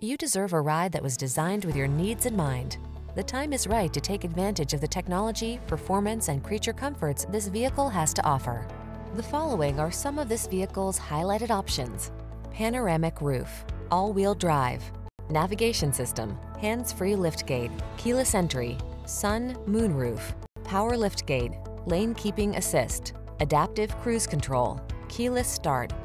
You deserve a ride that was designed with your needs in mind. The time is right to take advantage of the technology, performance, and creature comforts this vehicle has to offer. The following are some of this vehicle's highlighted options: panoramic roof, all-wheel drive, navigation system, hands-free liftgate, keyless entry, sun, moonroof, power liftgate, lane keeping assist, adaptive cruise control, keyless start,